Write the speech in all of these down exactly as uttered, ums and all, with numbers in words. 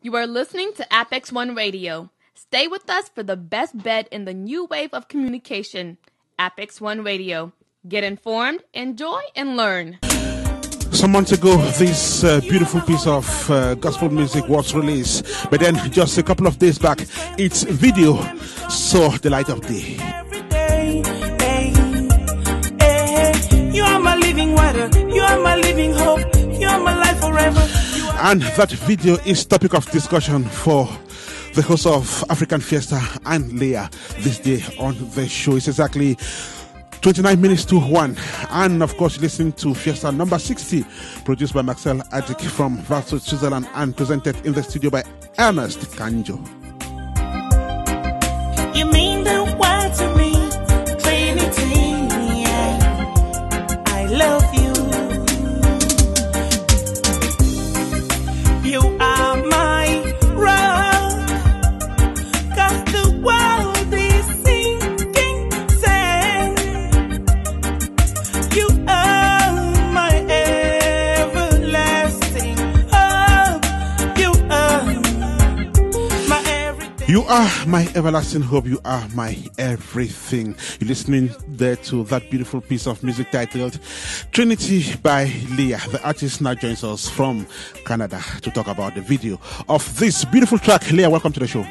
You are listening to Apex One Radio. Stay with us for the best bet in the new wave of communication. Apex One Radio. Get informed, enjoy, and learn. Some months ago, this uh, beautiful piece of uh, gospel music was released. But then, just a couple of days back, its video saw the light of day. Every day, hey, hey, you are my living water. You are my living hope. You are my life forever. And that video is topic of discussion for the host of African Fiesta and Leah this day on the show. It's exactly twenty-nine minutes to one. And of course, listening to Fiesta number sixty, produced by Maxel Adzik from Varsovie, Switzerland, and presented in the studio by Ernest Kanjo. You mean the world to me, Trinity. Yeah. I love you. You are my rock, 'cause the world is sinking sand. You are my everlasting hope. You are my everything. You are my everlasting hope. You are my everything. You're listening there to that beautiful piece of music titled Trinity by Leah. The artist now joins us from Canada to talk about the video of this beautiful track. Leah, welcome to the show.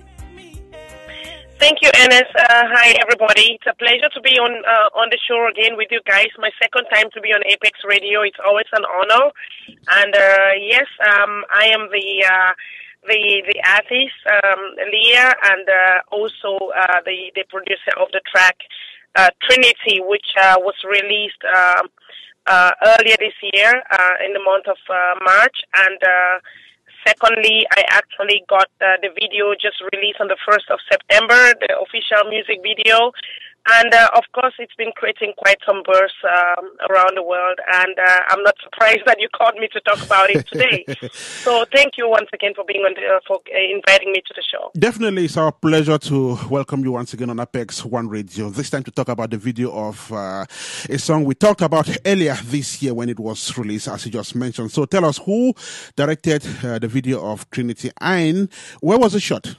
Thank you, Ernest. Uh, hi, everybody. It's a pleasure to be on uh, on the show again with you guys. My second time to be on Apex Radio. It's always an honor. And uh, yes, um, I am the uh, the the artist, um, Leah, and uh, also uh, the the producer of the track uh, Trinity, which uh, was released uh, uh, earlier this year uh, in the month of uh, March. And uh, secondly, I actually got uh, the video just released on the first of September, the official music video. And, uh, of course, it's been creating quite some buzz um, around the world. And uh, I'm not surprised that you called me to talk about it today. So thank you once again for being on the, uh, for uh, inviting me to the show. Definitely, it's our pleasure to welcome you once again on Apex One Radio. This time to talk about the video of uh, a song we talked about earlier this year when it was released, as you just mentioned. So tell us who directed uh, the video of Trinity and where was it shot?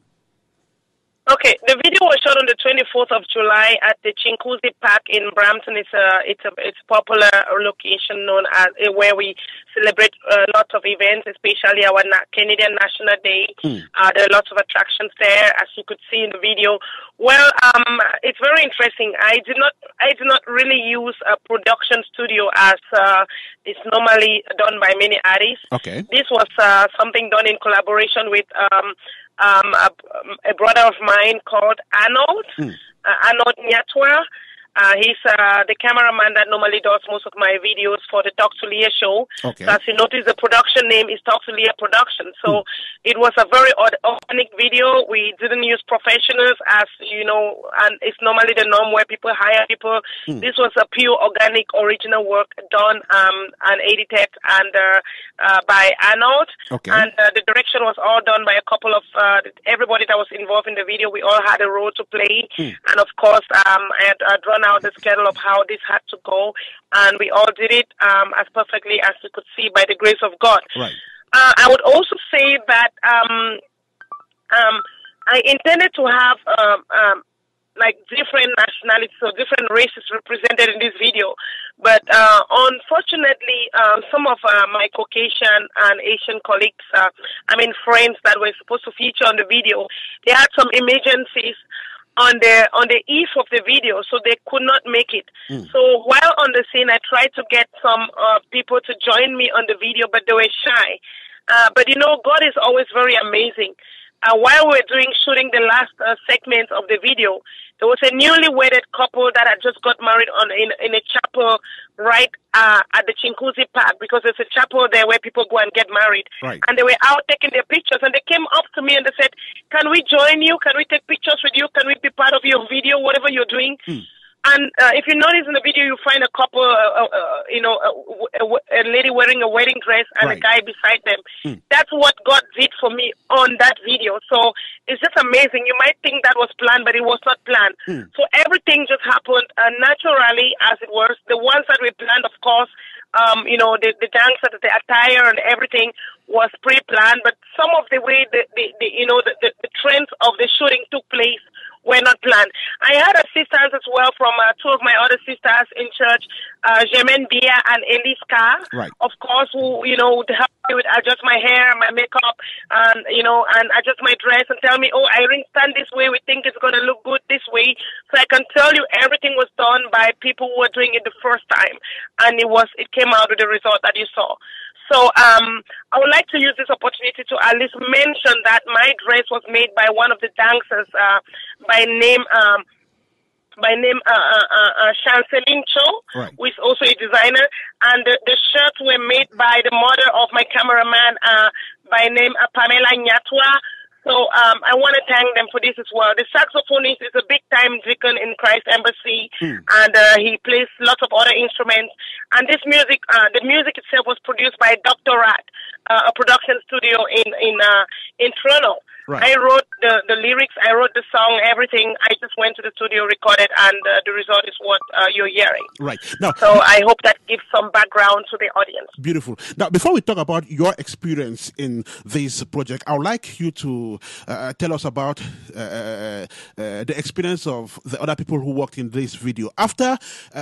Okay, the video was shot on the twenty-fourth of July at the Chinguzi Park in Brampton. It's a it's a it's a popular location known as uh, where we celebrate uh, lots of events, especially our na- Canadian National Day. Mm. Uh, there are lots of attractions there, as you could see in the video. Well, um, it's very interesting. I did not I did not really use a production studio as uh, it's normally done by many artists. Okay, this was uh, something done in collaboration with. Um, Um, a, a brother of mine called Arnold, mm. uh, Arnold Nyatwa. Uh, he's uh, the cameraman that normally does most of my videos for the Talk to Leah show. Okay. So as you notice, the production name is Talk to Leah Production. So mm. it was a very organic video. We didn't use professionals as, you know, and it's normally the norm where people hire people. Mm. This was a pure organic original work done um, and edited and uh, uh, by Arnold. Okay. And uh, the direction was all done by a couple of, uh, everybody that was involved in the video. We all had a role to play. Mm. And of course, um, I had uh, drawn out the schedule of how this had to go, and we all did it um, as perfectly as we could see by the grace of God. Right. Uh, I would also say that um, um, I intended to have um, um, like different nationalities or different races represented in this video, but uh, unfortunately, um, some of uh, my Caucasian and Asian colleagues, uh, I mean friends that were supposed to feature on the video, they had some emergencies on the on the eve of the video, so they could not make it. Mm. So while on the scene, I tried to get some uh, people to join me on the video, but they were shy. Uh, but you know, God is always very amazing. Uh, while we were doing shooting the last uh, segment of the video, there was a newly wedded couple that had just got married on in, in a chapel right uh, at the Chinguzi Park, because there's a chapel there where people go and get married. Right. And they were out taking their pictures, and they came up to me and they said, "Can we join you? Can we take pictures with you? Can we be part of your video, whatever you're doing?" Hmm. And uh, if you notice in the video, you find a couple, uh, uh, you know, a, a, a lady wearing a wedding dress and right. a guy beside them. Mm. That's what God did for me on that video. So it's just amazing. You might think that was planned, but it was not planned. Mm. So everything just happened uh, naturally as it was. The ones that we planned, of course, um, you know, the, the dance, the attire and everything was pre-planned, but some of the way the, the, the you know the, the, the trends of the shooting took place were not planned. I had assistance as well from uh, two of my other sisters in church, uh, Germaine Bia and Elise Carr, right. of course, who, you know, would help me with adjust my hair, my makeup, and, you know, and adjust my dress and tell me, oh, Irene, stand this way, we think it's going to look good this way. So I can tell you everything was done by people who were doing it the first time, and it was, it came out with the result that you saw. So um, I would like to use this opportunity to at least mention that my dress was made by one of the dancers uh, by name um, by name uh, uh, uh, Chanceline Cho, right. who is also a designer, and the, the shirts were made by the mother of my cameraman uh, by name uh, Pamela Nyatwa. So um, I want to thank them for this as well. The saxophonist is a big-time deacon in Christ Embassy, mm. and uh, he plays lots of other instruments. And this music, uh, the music itself was produced by Doctor Rat, uh, a production studio in in uh, in Toronto. Right. I wrote the, the lyrics, I wrote the song, everything. I just went to the studio, recorded, and uh, the result is what uh, you're hearing. Right. Now, so I hope that gives some background to the audience. Beautiful. Now, before we talk about your experience in this project, I would like you to uh, tell us about uh, uh, the experience of the other people who worked in this video. After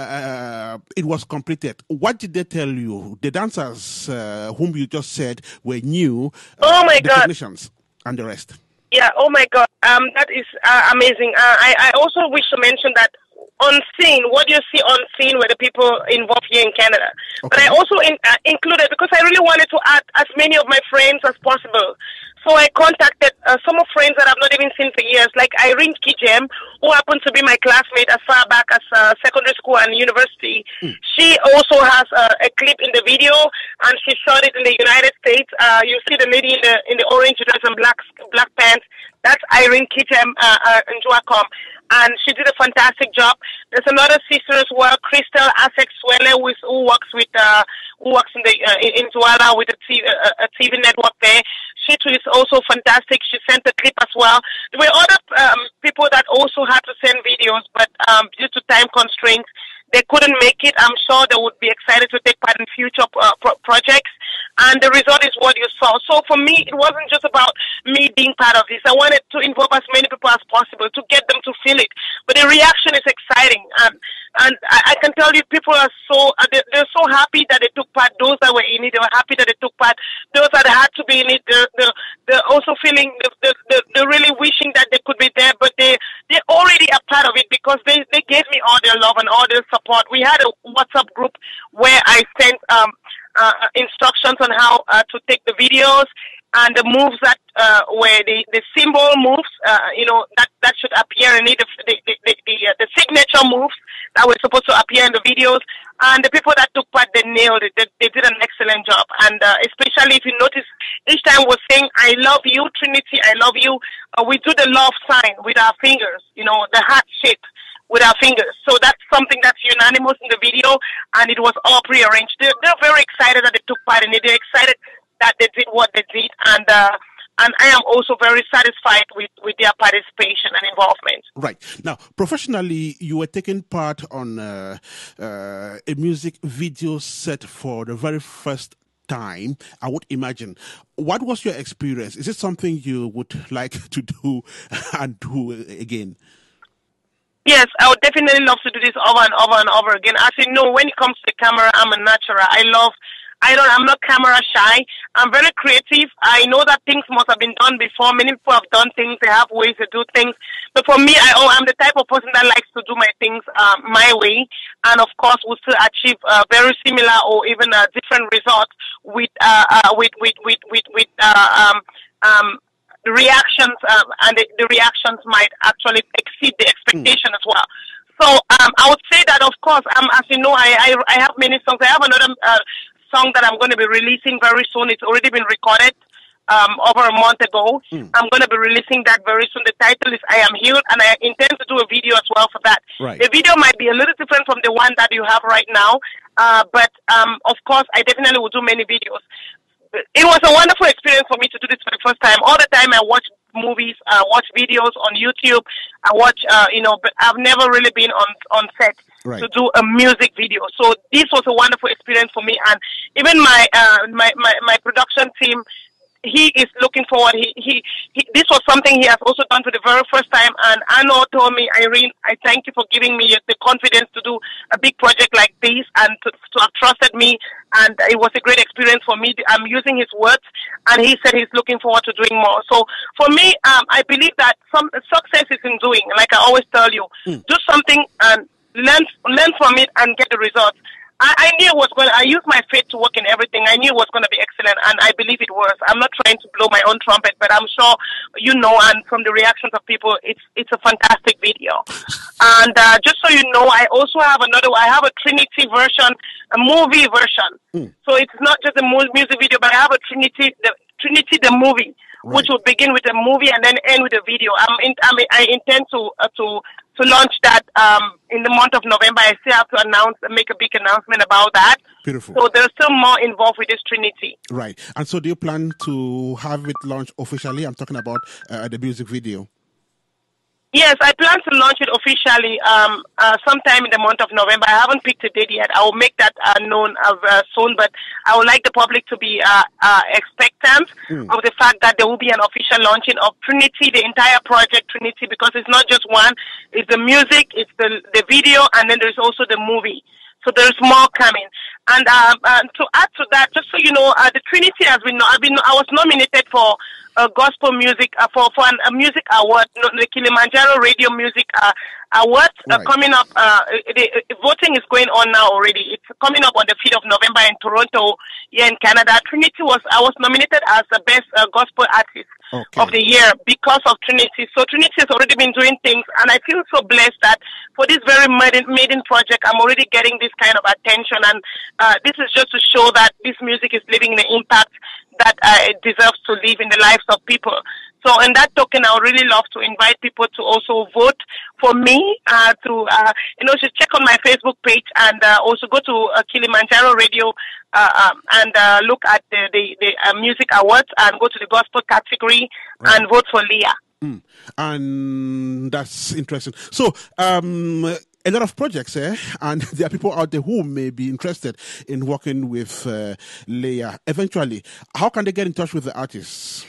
uh, it was completed, what did they tell you? The dancers uh, whom you just said were new. Uh, oh, my the God. technicians and the rest. Yeah, oh my God, um, that is uh, amazing. Uh, I, I also wish to mention that on scene, what you see on scene were the people involved here in Canada. Okay. But I also in, uh, included, because I really wanted to add as many of my friends as possible. So I contacted uh, some of friends that I've not even seen for years, like Irene Kijem, who happened to be my classmate as far back as uh, secondary school and university. Mm. She also has uh, a clip in the video, and she shot it in the United States. Uh, you see the lady in the in the orange dress and black black pants. That's Irene Kijem uh, uh, in Joacom, and she did a fantastic job. There's another sister as well, Crystal Asek Swele, who, is, who works with uh, who works in the uh, in Douala with a T V, uh, a T V network there. She too is also fantastic. She sent a clip as well. There were other um, people that also had to send videos, but um, due to time constraints, they couldn't make it. I'm sure they would be excited to take part in future uh, pro projects. And the result is what you saw. So for me, it wasn't just about me being part of this. I wanted to involve as many people as possible to get them to feel it. But the reaction is exciting. Um, and I, I can tell you, people are so, uh, they're, they're so happy that they took part. Those that were in it, they were happy that they took part. Those that had to be in it, they're, they're, they're also feeling, they're, they're, they're really wishing that they could be there. But they, they're already a part of it because they, they gave me all their love and all their support. We had a WhatsApp group where I sent, um, Uh, instructions on how uh, to take the videos and the moves that uh, where the, the symbol moves, uh, you know, that, that should appear in it, the, the, the, the, uh, the signature moves that were supposed to appear in the videos. And the people that took part, they nailed it. They, they did an excellent job. And uh, especially if you notice, each time we're saying, I love you, Trinity, I love you, uh, we do the love sign with our fingers, you know, the heart shape with our fingers. So that's something that's unanimous in the video, and it was all prearranged. They're, they're very excited that they took part in it. They're excited that they did what they did, and uh, and I am also very satisfied with, with their participation and involvement. Right. Now, professionally, you were taking part on uh, uh, a music video set for the very first time, I would imagine. What was your experience? Is it something you would like to do and do again? Yes, I would definitely love to do this over and over and over again. As you know, when it comes to the camera, I'm a natural. I love, I don't, I'm not camera shy. I'm very creative. I know that things must have been done before. Many people have done things. They have ways to do things. But for me, I, oh, I'm the type of person that likes to do my things uh, my way. And of course, will still achieve uh, very similar or even uh, different results with, uh, uh, with, with, with, with, with, uh, um, um, the reactions um, and the, the reactions might actually exceed the expectation mm. as well. So um, I would say that, of course, um, as you know, I, I I have many songs. I have another uh, song that I'm going to be releasing very soon. It's already been recorded um, over a month ago. Mm. I'm going to be releasing that very soon. The title is I Am Healed, and I intend to do a video as well for that. Right. The video might be a little different from the one that you have right now, uh, but um, of course, I definitely will do many videos. It was a wonderful experience for me to do this for the first time. All the time I watch movies, uh, watch videos on YouTube. I watch, uh, you know, but I've never really been on on set Right. to do a music video. So this was a wonderful experience for me, and even my uh, my, my my production team. He is looking forward. He, he, he, this was something he has also done for the very first time. And Arno told me, Irene, I thank you for giving me the confidence to do a big project like this and to, to have trusted me. And it was a great experience for me. I'm using his words, and he said he's looking forward to doing more. So for me, um, I believe that some success is in doing. Like I always tell you, mm. do something and learn, learn from it and get the results. I, I knew it was going. I used my faith to work in everything. I knew it was going to be excellent, and I believe it was. I'm not trying to blow my own trumpet, but I'm sure you know, and from the reactions of people, it's it's a fantastic video. And uh, just so you know, I also have another. I have a Trinity version, a movie version. Mm. So it's not just a music video, but I have a Trinity, the Trinity the movie, right. which will begin with a movie and then end with a video. I'm in, I'm, I intend to uh, to. to launch that um, in the month of November. I still have to announce, make a big announcement about that. Beautiful. So there's still more involved with this Trinity. Right. And so do you plan to have it launched officially? I'm talking about uh, the music video. Yes, I plan to launch it officially um, uh, sometime in the month of November. I haven't picked a date yet. I will make that uh, known uh, soon, but I would like the public to be uh, uh, expectant mm. of the fact that there will be an official launching of Trinity, the entire project Trinity, because it's not just one. It's the music, it's the, the video, and then there's also the movie. So there's more coming. And uh, uh, to add to that, just so you know, uh, the Trinity has been, I've been, I was nominated for uh, gospel music, uh, for, for an, a music award, the Kilimanjaro Radio Music uh, Award, right. uh, coming up. Uh, the, the voting is going on now already. It's coming up on the fifth of November in Toronto, here in Canada. Trinity was, I was nominated as the best uh, gospel artist okay. of the year because of Trinity. So Trinity has already been doing things, and I feel so blessed that for this very maiden, maiden project, I'm already getting this kind of attention, and uh, this is just to show that this music is leaving the impact that uh, it deserves to live in the lives of people. So in that token, I would really love to invite people to also vote for me, uh, to, uh, you know, just check on my Facebook page and uh, also go to uh, Kilimanjaro Radio uh, um, and uh, look at the, the, the uh, music awards and go to the gospel category right. and vote for Leah. Mm. And that's interesting. So, um, a lot of projects, eh? And there are people out there who may be interested in working with uh, Leah. Eventually, how can they get in touch with the artists?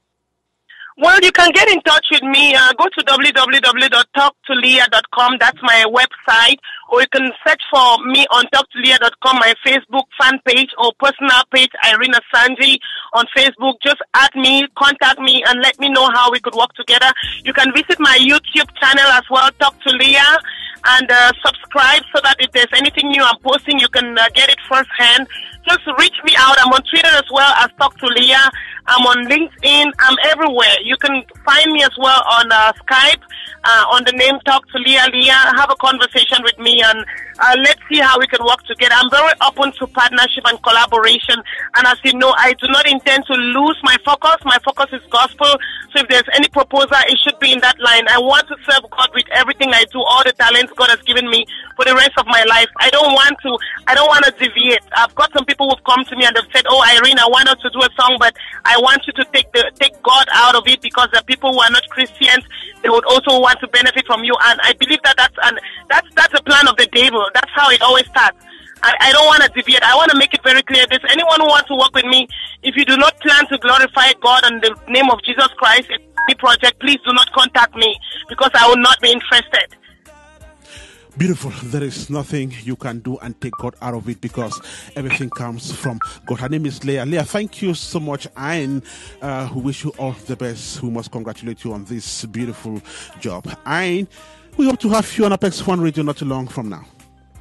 Well, you can get in touch with me. Uh, go to w w w dot talk to leah dot com. That's my website. Or you can search for me on talk to leah dot com, my Facebook fan page or personal page, Irene Asanji, on Facebook. Just add me, contact me, and let me know how we could work together. You can visit my YouTube channel as well, Talk to Leah, and uh, subscribe so that if there's anything new I'm posting, you can uh, get it firsthand. Just reach me out. I'm on Twitter as well as Talk to Leah. I'm on LinkedIn. I'm everywhere. You can find me as well on uh, Skype uh, on the name Talk to Leah. Leah, have a conversation with me, and uh, let's see how we can work together. I'm very open to partnership and collaboration. And as you know, I do not intend to lose my focus. My focus is gospel. So if there's any proposal, it should be in that line. I want to serve God with everything I do, all the talents God has given me for the rest of my life. I don't want to, I don't want to deviate. I've got some people who've come to me and they've said, oh, Irene, I want us to do a song, but I want you to take the, take God out of it because the people who are not Christians, they would also want to benefit from you. And I believe that that's, and that's, that's a plan of the devil. That's how it always starts. I, I don't want to deviate. I want to make it very clear. There's anyone who wants to work with me. If you do not plan to glorify God in the name of Jesus Christ, any project, please do not contact me because I will not be interested. Beautiful. There is nothing you can do and take God out of it because everything comes from God. Her name is Leah. Leah, thank you so much. And uh, we wish you all the best. We must congratulate you on this beautiful job. And we hope to have you on Apex One Radio not too long from now.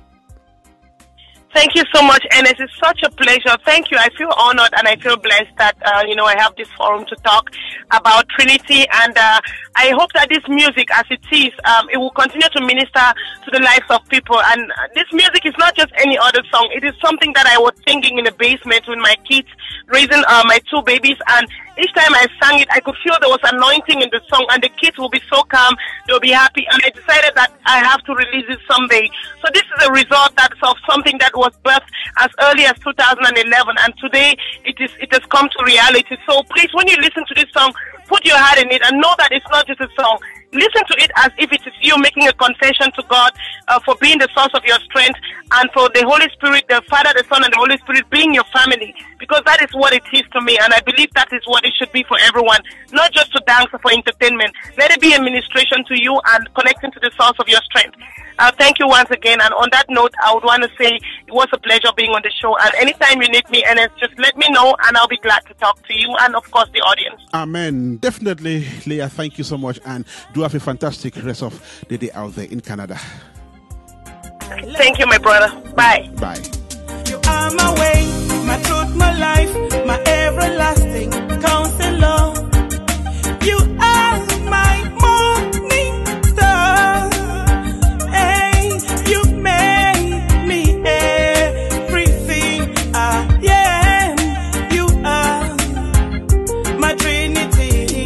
Thank you so much, Enes. It's such a pleasure. Thank you. I feel honored and I feel blessed that, uh, you know, I have this forum to talk about Trinity. And uh, I hope that this music, as it is, um, it will continue to minister to the lives of people. And this music is not just any other song. It is something that I was singing in the basement with my kids, raising uh, my two babies. And each time I sang it, I could feel there was anointing in the song. And the kids will be so calm. They'll be happy. And I decided that I have to release it someday. So this is a result that's of something that was birthed as early as two thousand eleven, and today it is it has come to reality. So please, when you listen to this song, put your heart in it and know that it's not just a song. Listen to it as if it is you making a confession to God uh, for being the source of your strength, and for the Holy Spirit, the Father, the Son, and the Holy Spirit being your family, because that is what it is to me, and I believe that is what it should be for everyone, not just to dance or for entertainment. Let it be a ministration to you and connecting to the source of your strength. Uh, thank you once again, and on that note, I would want to say it was a pleasure being on the show, and anytime you need me, Ernest, just let me know, and I'll be glad to talk to you and, of course, the audience. Amen. Definitely, Leah, thank you so much, and do have a fantastic rest of the day out there in Canada. Thank you, my brother. Bye. Bye. You are my way, my truth, my life, my everlasting counselor. You are my morning star. Hey, you made me everything I am. You are my Trinity.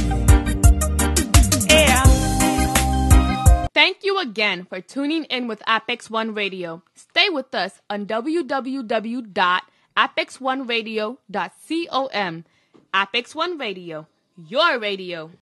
Yeah. Thank you again for tuning in with Apex One Radio. Stay with us on w w w dot apex one radio dot com. Apex One Radio, your radio.